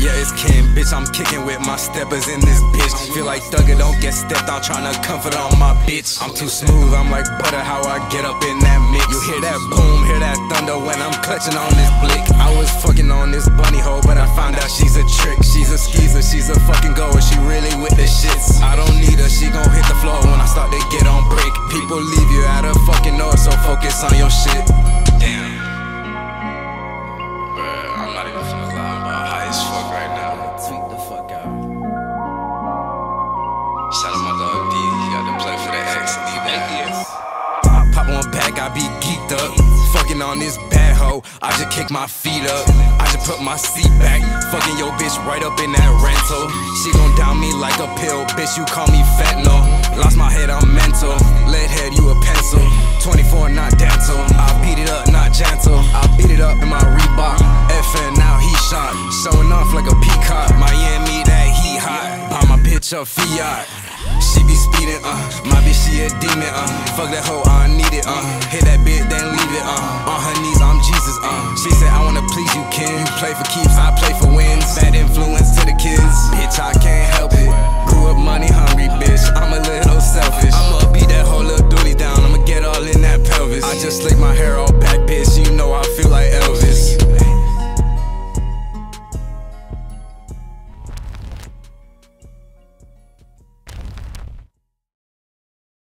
Yeah, it's Ken, bitch, I'm kicking with my steppers in this bitch. Feel like Thugger, don't get stepped on, tryna comfort on my bitch. I'm too smooth, I'm like butter, how I get up in that mix. You hear that boom, hear that thunder when I'm clutching on this blick. I was fucking on this bunny hole, but I found out she's a trick. She's a skeezer, she's a fucking goer, she really with the shits. I don't need her, she gon' hit the floor when I start to get on break. People leave you out of fucking order, so focus on your shit. Damn. Bruh, I'm not even finna lie, I'm about high as fuck right now. Tweak the fuck out. Shout out my dog D, he got to play for the X, D back here. I pop on back, I be geeked up. Fucking on this bad hoe, I just kick my feet up. I just put my seat back, fucking your bitch right up in that rental. She gon' down me like a pill, bitch, you call me fentanyl. Lost my head, I'm mental. Lead head, you a pencil. 24, not dental. I beat it up, not gentle. I beat it up in my Reebok. FN, now he shot. Showing off like a peacock. Miami, that he hot. Buy my bitch a Fiat. She be speeding, my bitch, she a demon, fuck that hoe, I need it, hit that bitch, then leave it, on her knees, I'm Jesus, She said, I wanna please you, Ken. You play for keeps, I play for wins. Bad influence to the kids.